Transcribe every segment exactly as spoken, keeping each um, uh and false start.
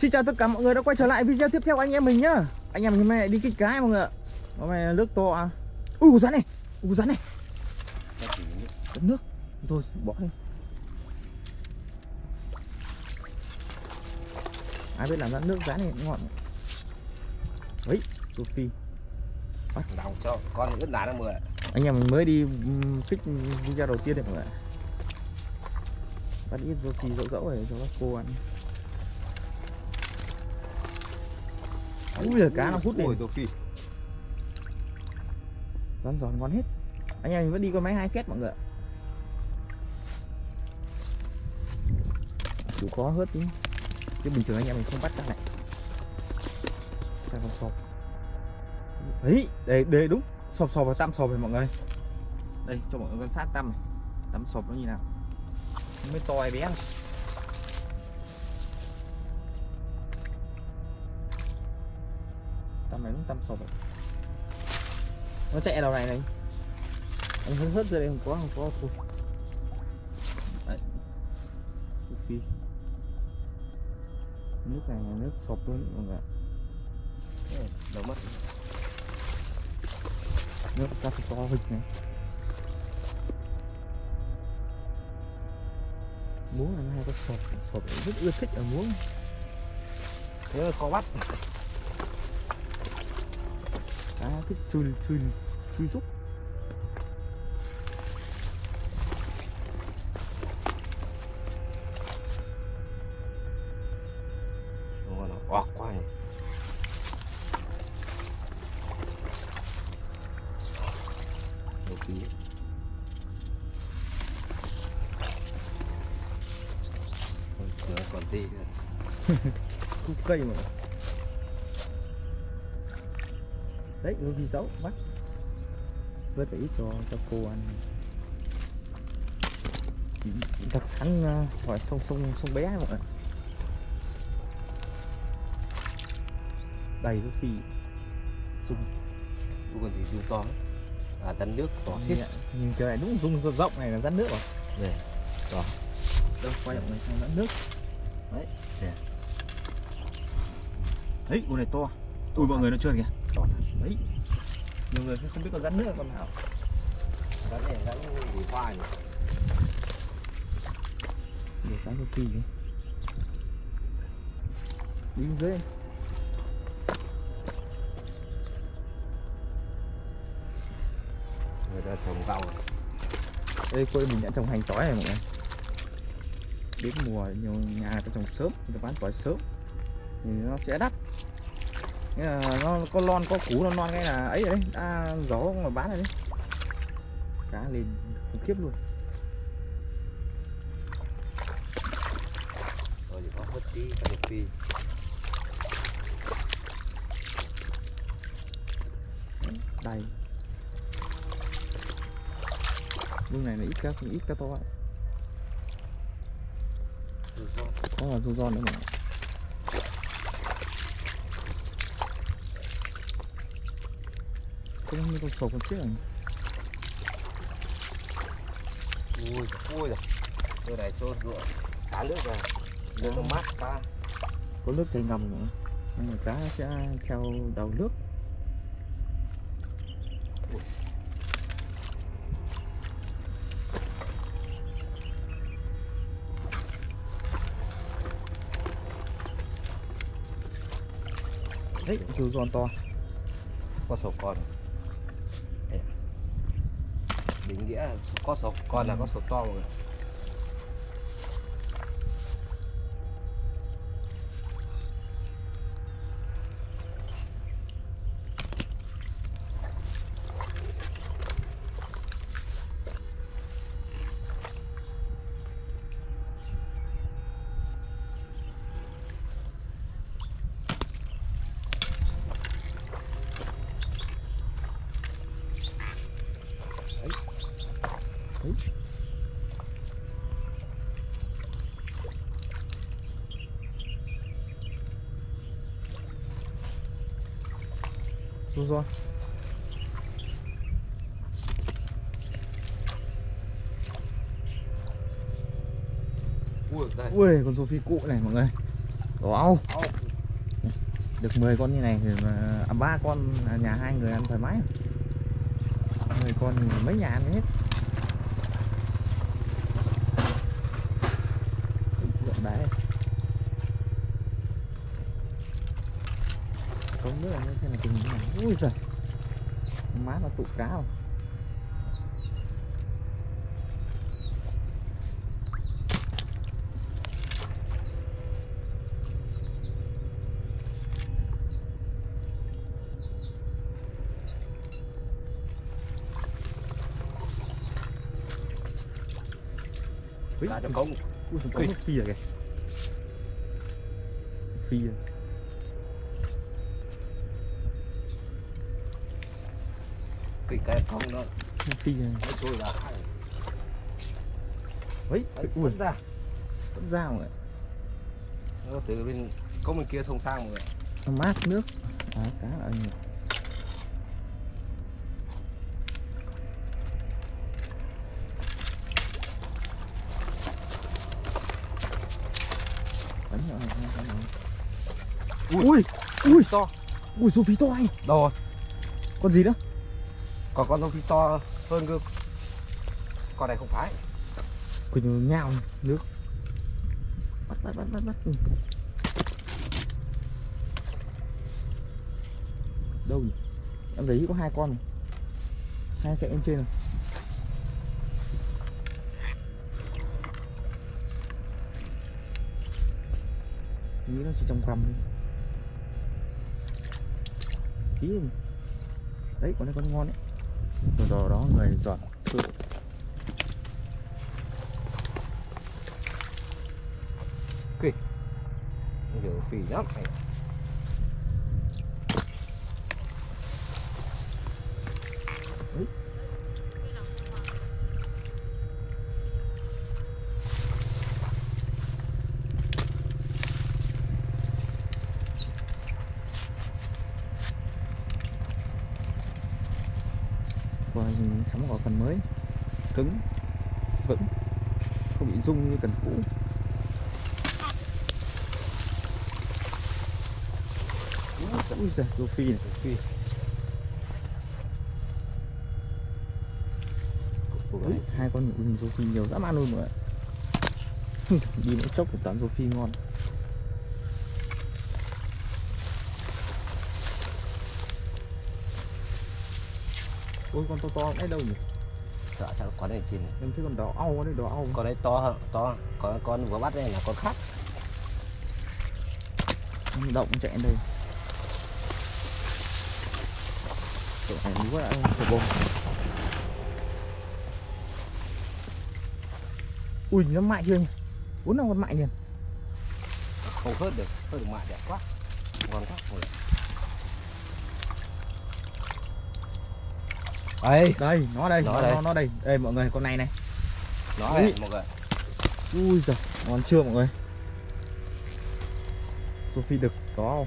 Xin chào tất cả mọi người đã quay trở lại video tiếp theo của anh em mình nhá. Anh em mình hôm nay lại đi kích cái mọi người ạ. Hôm nay nước to à. Ui rắn này, ui rắn này. Đất nước. Thôi bỏ đi. Ai biết làm rắn nước rắn này ngọn. Đấy, Sophie. Bắt đầu cho con ướt đá nó mười. Anh em mình mới đi kích video đầu tiên đấy mọi người. Bắt ít Sophie dẫu dẫu để cho các cô ăn. Ui giờ cá nó hút này. Rắn giòn ngon hết. Anh em mình vẫn đi con máy hai két mọi người ạ. Chủ có hớt tí. Chứ bình thường anh em mình không bắt ra này. Ra con sọp. Đấy, đây, đây đúng. Sọp sọp và tăm sọp này mọi người. Đây cho mọi người quan sát tăm này. Tăm sọp nó như nào. Nó mới to hay bé này. Tăm này đúng tăm sọp rồi. Nó chạy đầu này này. Anh hớt hớt ra đây không có, không có thôi. Đấy. Phi. Nước này là nước sọp luôn mọi người ạ. Đâu mất. Nước ta phải to hịch này. Muống là hai con sọp, sọp rất ưa thích ở muống. Thế là có bắt. Cá thích chui chui chui rúc. Nó nó oạc quá nhỉ. Một tí. Còn còn tí nữa. Cúc cây mà. Đấy, nó đi dấu bắt. Vớt phải ít cho cho cô ăn. Đặc sản hỏi sông sông sông bé mọi người. Đầy Sophie. Dung. Dung còn gì dung to. À rắn nước to hết. Nhìn cái này đúng dung rộng này là rắn nước rồi. Đây. To. Đâu quay lại sang rắn nước. Đấy. Đây. Đấy, con này to. Ui mọi người nó trơn kìa. To. Đấy. Nhiều người không biết con rắn nước là con nào. Rắn này rắn gì khoai nhỉ? Nhiều cái Sophie kìa. Đi bên dưới. Người ta trồng rau rồi. Đây cô mình đã trồng hành tỏi này mọi người. Đến mùa nhiều nhà người ta trồng sớm, người ta bán tỏi sớm thì nó sẽ đắt. Nghĩa là nó có lon có củ nó non cái là ấy đấy, đã gió mà bán rồi đấy. Cá lên khủng khiếp luôn. Rồi thì có hớt tí, có được phi. Đầy. Lúc này là ít cá, ít cá to. Có là rô giòn nữa mà. Không như con sổ con chiếc này. Ui, ui rồi. Đây này cho rượu xả nước ra. Nước nó mát quá. Có nước chảy ngầm nữa. Nên là cá sẽ theo đầu nước. Ui. Đấy, rô giòn to. Có sổ con. Định nghĩa có sổ con là có sổ to mọi người. Đấy. Rô giòn. Ui, đây. Ui, con Sophie cụ này mọi người. Wow. Được mười con như này thì mà à, ba con à, nhà hai người ăn thoải mái. mười con thì mấy nhà ăn hết. Dọn đá. Không biết là như thế này tình hình này. Ui giời. Má nó tụ cá không? Ra cho công. Ui giời, có một phi à kìa. Phi à. Cái cái công đó. Phi à. Nó trôi ra. Ấy, ui ra. vẫn ra mọi người. Nó từ bên công bên kia thông sang mọi người. Nó mát nước. À, cá ở nhiều. Ui, ui, ui to. Ui, rô phi to anh. Đâu rồi? Con gì nữa? Còn con rô phi to hơn cơ. Con này không phải. Quỳnh nhào nước. Bắt, bắt, bắt, bắt, bắt. Ừ. Đâu nhỉ? Em thấy có hai con này. Hai chạy lên trên rồi. Nghĩ nó chỉ trong quầm thôi. Tí rồi. Đấy, con này con ngon đấy. Rồi đó, đó người giọt thử. Kì. Giờ phì lắm này. Đấy. Và sắm có cần mới, cứng, vững, không bị rung như cần cũ. Ui giời, rô phi này, rô phi. Đấy, hai con ui, rô phi nhiều dã man luôn rồi. Đi mỗi chốc một toàn rô phi ngon. Ôi con to to đấy đâu nhỉ? Sợ sao con này chìm. Em thấy con đỏ au đấy, đỏ au. Con đấy to hơn, to. Còn con vừa bắt đây là con khác. Động chạy đến đây. Chỗ này đúng quá đã bông. Ui nó mại chưa nhỉ? Bốn năm con mại liền. Không hớt được, hớt được mại đẹp quá. Ngon quá. Đây, đây, nó đây, nó nó, đây. nó, nó đây. Đây mọi người, con này này. Nó đây mọi người. Ui giời, ngon chưa mọi người? Sophie đực đó.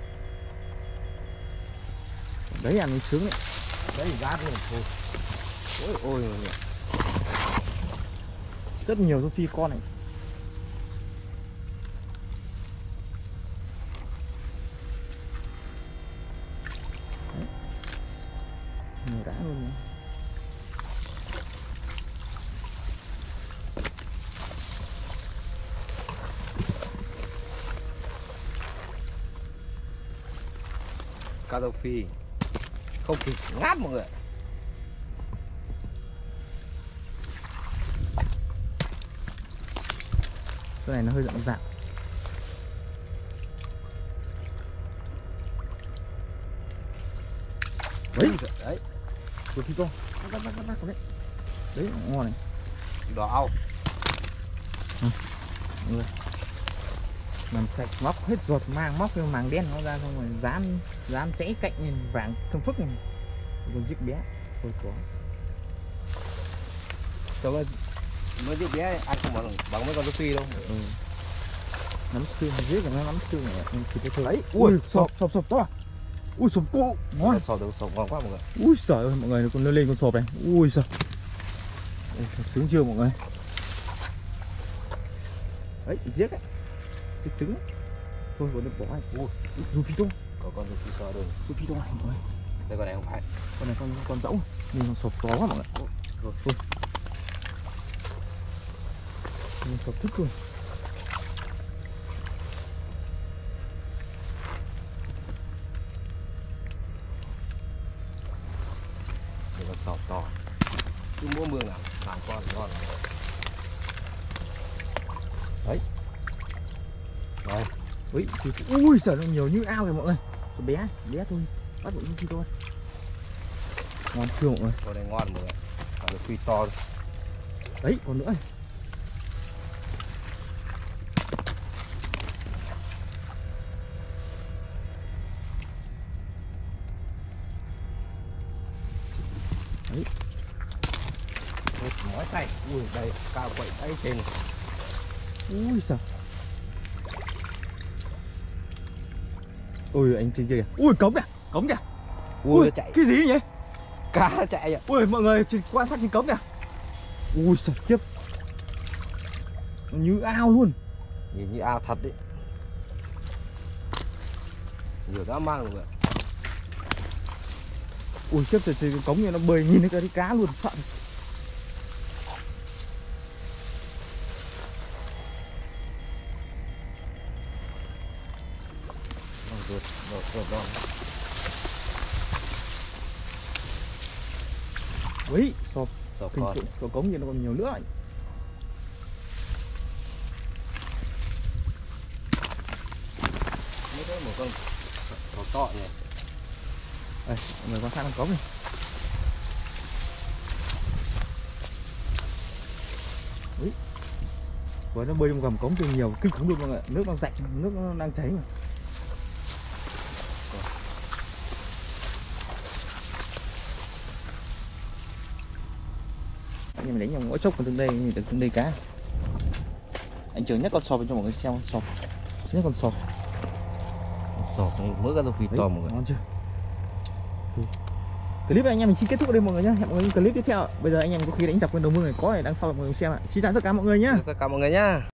Đấy ăn sướng đấy. Đấy rát luôn. Ôi ôi. Rất nhiều Sophie con này. Đấy. Nhiều đã luôn nữa. Cá rô phi không kịp ngáp mọi người. Cái này nó hơi dạng dạng. Đấy, đấy. rô phi to. Bắt bắt bắt bắt đấy. Đấy ngon này. Đỏ au. Ừ. Người. Làm sạch móc hết ruột mang móc cái màng đen nó ra xong rồi dán dán chảy cạnh nhìn vàng thơm phức này. Con giết bé thôi có. Cho mới mới giết bé ăn không bằng bằng mấy con rô phi đâu. Ừ. Nắm xương giết nó nắm xương này em thì tôi lấy. Ui sọp sọp sọp to. Ui sọp cụ ngon. Sọp được sọp ngon quá mọi người. Ui giời ơi mọi người nó còn lên lên con sọp này. Ui giời. Sướng chưa mọi người? Đấy giết đấy. Giết trứng. Thôi còn được bỏ này. Ui, rùi phi to. Có con rùi phi to rồi. Rùi phi to này mọi người. Đây con này không phải. Con này con con dẫu. Nhìn nó sộp to quá mọi người. Rồi, thôi. Nhìn sộp thích luôn. Đây con sọp to. Cứ mua mương nào làm con ngon. Đấy. Rồi. Ui, ui giời, nó nhiều như ao kìa mọi người. Số bé, bé thôi. Bắt một phi thôi. Ngon chưa mọi người? Con này ngon mọi người. Còn được phi to. Đấy, còn nữa. Đấy. Một mỏi tay. Ui, đây, cao quậy tay trên. Ui sao? Ui anh trên kia kìa. Ui cống kìa, cống kìa. Ui, Ui nó chạy. cái gì vậy? Cá nó chạy vậy. Ui mọi người chỉ quan sát trên cống kìa. Ui sao khiếp. Nó như ao luôn. Nhìn như ao thật đấy. Nhiều dã man mọi người. Ui khiếp trời, trời cống như nó bơi nhìn thấy cái cá luôn sợ. Rồi, rồi, rồi, rồi. Ui sọp. Sọp Kinh con. khủng, có cống như nó còn nhiều nữa. Mấy cái một con sọp to nhỉ. Đây, mọi người quan sát con cống này. Ui. Với nó bơi trong gầm cống thì nhiều kinh khủng luôn mọi người. Nước đang rạch, nước nó đang cháy mà. Anh em đánh nhau mỗi chốc còn từng đây được từng đây cá. Anh Trường nhắc con sọp cho mọi người xem sọp. Nhắc con sọp. Sọp này mới ra phi to mọi người. Ngon chưa? Clip này anh em mình xin kết thúc ở đây mọi người nhé. Hẹn mọi người clip tiếp theo. Bây giờ anh em có khi đánh dọc bên đầu mương này có này đằng sau mọi người xem ạ. Xin chào tất cả mọi người nhé. Tất cả mọi người nhá.